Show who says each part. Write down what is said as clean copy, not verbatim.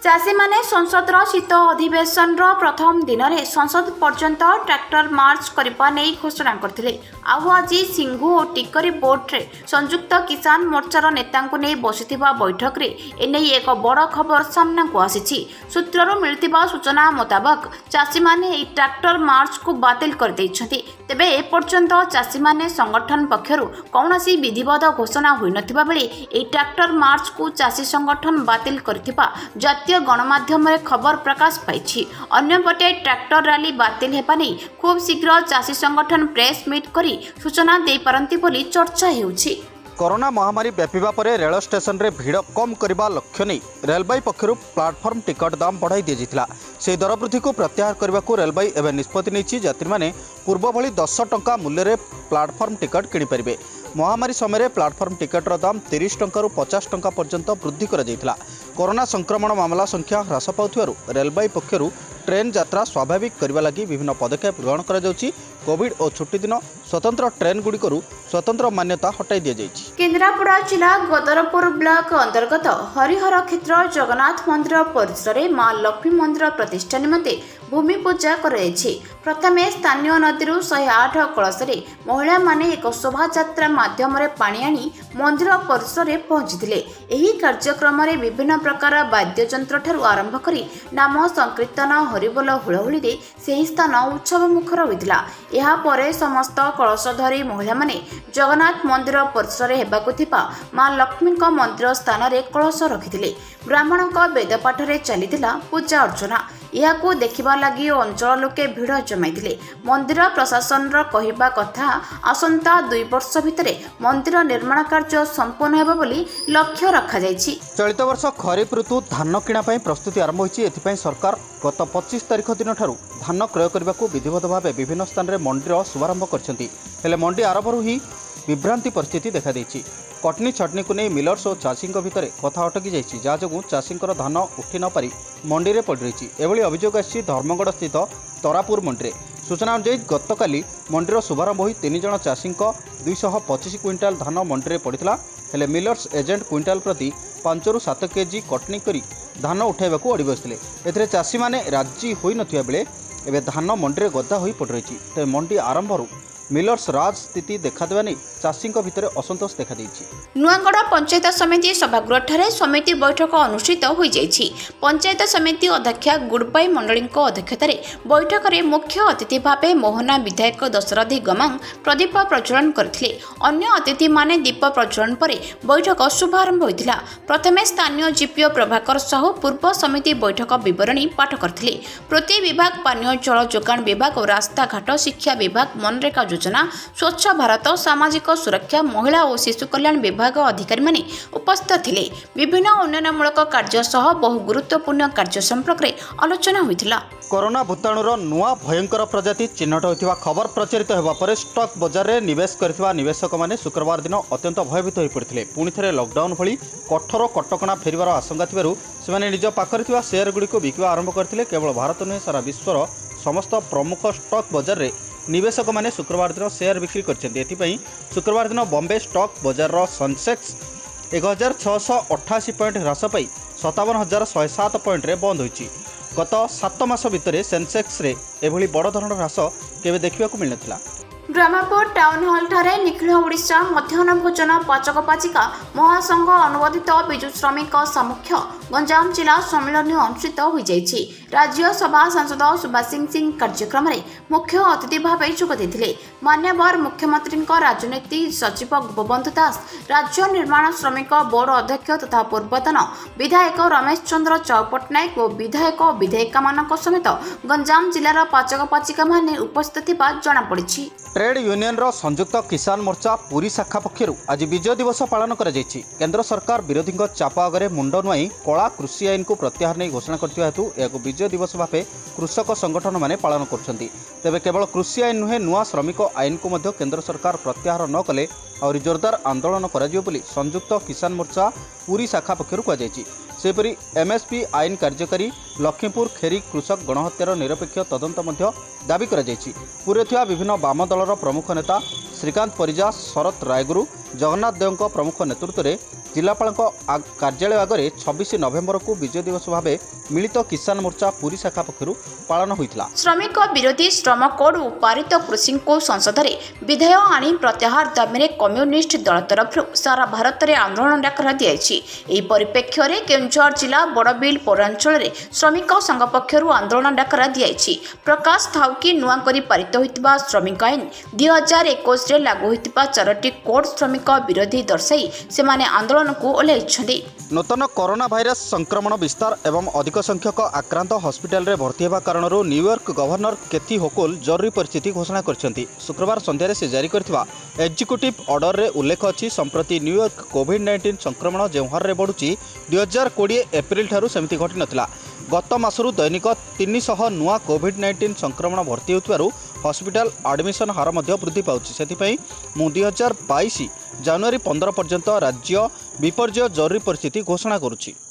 Speaker 1: चाषी माने संसदर शीत अधिवेशन प्रथम दिन में संसद पर्यंत ट्रैक्टर मार्च करने घोषणा करते। आज सिंघु और टिकरी बोर्ड संयुक्त किसान मोर्चार नेता बसी बैठक में एने एक बड़ खबर सामना को आसी। सूत्रु मिलता सूचना मुताबक चाषी माने ट्रैक्टर मार्च को बातिल कर तेबे एपर्यंत चाषी माने संगठन पक्षर कौन विधिवत घोषणा हो नथिबा बेले ए ट्रैक्टर मार्च को चाषी संगठन बातिल करथिबा जातीय गणमाध्यम खबर प्रकाश पाई। अन्यपटे ट्रैक्टर रैली बातिल हेबा नै खूब शीघ्र चाषी संगठन प्रेस मीट करी सूचना दे पारंती बोली चर्चा हेउछि।
Speaker 2: कोरोना महामारी व्यापीबा परे रेल स्टेशन रे भीड़ कम करने लक्ष्य नहीं रेलवे पक्षर प्लाटफर्म टिकट दाम बढ़ाई दी जाता। से दर वृद्धि को प्रत्याहार करने को रेलवे एवं निष्पत्ति नहीं यात्री मैंने पूर्व भली 10 टंका मूल्य प्लाटफर्म टिकट किनीपारे। महामारी समय प्लाटफर्म टिकटर दाम 30 टंका 50 टंका पर्यंत वृद्धि कर कोरोना संक्रमण मामला संख्या ह्रास पाउथिबारु रेलवे पक्षर ट्रेन यात्रा स्वाभाविक करने लगी विभिन्न पदक्षेप ग्रहण कर कोविड और छुट्टी दिन स्वतंत्र ट्रेन गुड़िकरू स्वतंत्र मान्यता हटाई दि जाइछि।
Speaker 1: केन्द्रापड़ा जिला गदरपुर ब्लॉक अंतर्गत हरिहर क्षेत्र जगन्नाथ मंदिर परिसर में मां लक्ष्मी मंदिर प्रतिष्ठा निमंते भूमि पूजा कराଯାଇଛି। प्रथमे स्थानीय नदी 108 कलश महिला माने एक शोभा यात्रा माध्यम पानी आनी मंदिर परिसर में पहुंचीथिले। एही कार्यक्रम में विभिन्न प्रकार वाद्ययंत्र ठारू आरंभ करी नाम संकीर्तन हरिबोल हुलहुली रे सेही स्थान उत्सव मुखर होइतिला। ଏହା ପରେ ସମସ୍ତ କଳସ ଧରି ମହିଳାମାନେ ଜଗନ୍ନାଥ ମନ୍ଦିର ପରିସରରେ ହେବାକୁ ଥିବା ମା ଲକ୍ଷ୍ମୀଙ୍କ ମନ୍ଦିର ସ୍ଥାନରେ କଳସ ରଖିଥିଲେ। ବ୍ରାହ୍ମଣଙ୍କ ବେଦପାଠରେ ଚାଲିଥିଲା ପୂଜା ଅର୍ଚ୍ଚନା। ଏହାକୁ ଦେଖିବା ଲାଗି ଅଞ୍ଚଳ ଲୋକେ ଭିଡ଼ ଜମାଇଥିଲେ। ମନ୍ଦିର ପ୍ରଶାସନର କହିବା କଥା ଆସନ୍ତା 2 ବର୍ଷ ଭିତରେ ମନ୍ଦିର ନିର୍ମାଣ କାର୍ଯ୍ୟ ସମ୍ପୂର୍ଣ୍ଣ ହେବ ବୋଲି ଲକ୍ଷ୍ୟ ରଖାଯାଇଛି।
Speaker 2: ଚଳିତ ବର୍ଷ ଖରିଫ ଋତୁ ଧାନ କିଣା ପାଇଁ ପ୍ରସ୍ତୁତି ଆରମ୍ଭ ହୋଇଛି। ଏଥିପାଇଁ ସରକାର ଗତ 25 ତାରିଖ ଦିନଠାରୁ ଧାନ କ୍ରୟ କରିବାକୁ ବିଧିବଦ୍ଧ ଭାବେ ବିଭିନ୍ନ ସ୍ଥାନରେ ମଣ୍ଡିର ଶୁଭାରମ୍ଭ କରିଛନ୍ତି। ହେଲେ ମଣ୍ଡି ଆରମ୍ଭରୁ ହିଁ ବିଭ୍ରାନ୍ତି ପରିସ୍ଥିତି ଦେଖାଦେଇଛି। कटनी छटनी को नहीं मिलर्स और चाषी भितर कथा अटकी जाइए जहाँ जो चाषी धान उठी न पारि मंडी में पड़ रही। एभली अभियोग आसी धर्मगढ़ स्थित तरापुर मंडी। सूचना अनुसार गतकाली मंडीर शुभारंभ हो 3 जन चाषी 225 क्विंटाल धान मंडी में पड़ता। हेले मिलर्स एजेंट क्विंटाल प्रति 5 ରୁ 7 केजी कटनी करी धान उठाइबा को अड़ी बसते। एथिरे चाषी माने राजी होई नथिया बेले एबे धान मंडी में गदा होई पड़ रही। तेज मंडी आरंभरू मिलर्स राज स्थिति देखादेवा नहीं चाषी भितर असंतोष देखा देइछि।
Speaker 1: नुआगढ़ पंचायत समिति सभागृह समिति बैठक अनुष्ठित हो जाइछि। पंचायत समिति अध्यक्षा गुडपाई मंडली अध्यक्षतार बैठक में मुख्य अतिथि भाव मोहना विधायक दशरथी गमांग प्रदीप प्रज्वलन करथिले। अन्य अतिथि माने दीप प्रज्वलन पर बैठक शुभारंभ होइतिला। प्रथमे स्थानीय जीपीओ प्रभाकर साहू पूर्व समिति बैठक विवरणी पाठ करथिले। प्रति विभाग पानीय जल जोगाण विभाग और रास्ताघाट शिक्षा विभाग मनरेगा योजना स्वच्छ भारत सामाजिक सुरक्षा महिला और शिशु कल्याण विभाग अधिकारी माने उपस्थित थिले। विभिन्न उन्नयनमूलक कार्य सह बहु गुरुत्वपूर्ण कार्य संपर्क में आलोचना होइतिला।
Speaker 2: कोरोना भूताणुर नुआ भयंकर प्रजाति चिन्हट होइतिबा खबर प्रचारित होगा पर स्टॉक बाजार में निवेश करथिबा निवेशक माने शुक्रवार दिन अत्यंत भयभीत हो पड़ते। पुणी थे लॉकडाउन भली कठोर कटकणा फेरिबार आशंका थिबारु सेमाने निज पाखरे थिबा शेयर गुड़िक बिकिबा आरंभ करथिले। केवल भारत नुहे सारा विश्वर समस्त प्रमुख स्टॉक बाजार में निवेशक माने शुक्रवार दिन शेयर बिक्री करछन्ते। एथिपई शुक्रवार दिन बॉम्बे स्टॉक बाजार सेंसेक्स 1688 पॉइंट ह्रास पाई 57107 पॉइंट रे बंद होइछि। गत 7 मास भितर सेंसेक्स रे एभली बड़ धरण ह्रास केबे देखिबा को मिल नथिला।
Speaker 1: ब्रह्मपुर टाउन हॉल ठारे निखिल ओडिशा मध्याह्न भोजन पाचक पाचिका महासंघ अनुमोदित बिजु श्रमिक सामुख्य गंजाम जिला सम्मेलन अनुष्ठित हो जाइछि। राज्यसभा सांसद सुभाष सिंह कार्यक्रम में मुख्य अतिथि भाव जोगदेइथिले। मान्यवर मुख्यमंत्री राजनीति सचिव गोपबंधु दास राज्य निर्माण श्रमिक बोर्ड अध्यक्ष तथा पूर्वतन विधायक रमेश चंद्र चौपटनायक और विधायक और विधायिका मान समेत गंजाम जिलार पाचक पाचिका माने उपस्थित थिबा जणा पड़िछि।
Speaker 2: ट्रेड यूनियन रो संयुक्त किसान मोर्चा पुरी शाखा पक्षर आज विजय दिवस पालन कर केंद्र सरकार विरोधी चाप आगे मुंड नुआई कला कृषि आईन को प्रत्याहार नहीं घोषणा करथिबा हेतु यह विजय दिवस भावे कृषक संगठन माने पालन करछन्ति। तेबे केवल कृषि आईन नुहे नुआ श्रमिक आईन को मध्य केंद्र सरकार प्रत्याहार न कले और जोरदार आंदोलन कराजियो बोली संयुक्त किसान मोर्चा पुरी शाखा पक्षर कहुଯାଇଛି। सेपरि एमएसपी आईन कार्यकारी लक्ष्मीपुर खेरी कृषक गणहत्यार निरपेक्ष तदंत मध्य दाबी कराଯାଇଛି। पुरे थिबा विभिन्न वाम दलर प्रमुख नेता श्रीकांत परिजा, शरत रायगुरु, जगन्नाथ देव प्रमुख नेतृत्व में जिलापाल कार्यालय आगे 26 नवेम्बर को विजय दिवस भाव मिलित किसान मोर्चा पुरी शाखा पक्षर पालन होता।
Speaker 1: श्रमिक विरोधी श्रम कोड और पारित कृषि को संसद में विधेयक आनी प्रत्याहार दाबी में कम्युनिस्ट दल तरफ सारा भारत में आंदोलन डाकरा दी परिप्रेक्ष्य में केन्दुझर जिला बड़बिल पौरांचल में श्रमिक संघ पक्षर आंदोलन डाकरा दी। प्रकाश थाउकी नुआ करी पारित होता श्रमिक आईन 2021 में लागू होता 4टी कोड श्रमिक विरोधी दर्शाई से आंदोलन को ओह्लैछन्ति।
Speaker 2: नूतन कोरोना भाइरस संक्रमण विस्तार एवं अधिक संख्यक आक्रांत हॉस्पिटल रे भर्ती होगा कारण न्यूयॉर्क गवर्नर केथी होकुल जरूरी परिस्थिति घोषणा करछन्ति। शुक्रवार संध्यारे से जारी करथिबा एग्जीक्यूटिव ऑर्डर रे उल्लेख अछि संप्रति न्यूयॉर्क कोविड-19 संक्रमण जो हार रे बढ़ुछि 2020 एप्रिल ठारू सेमिति घटी नथिला। गत मासरू दैनिक 300 नुआ कोविड-19 संक्रमण भर्ती होतिबारु हॉस्पिटल एडमिशन हार मध्य वृद्धि पाउछि। सेथिपई 2022 जनवरी 15 पर्यंत राज्य विपर्यय जरूरी परिस्थिति घोषणा करुछि।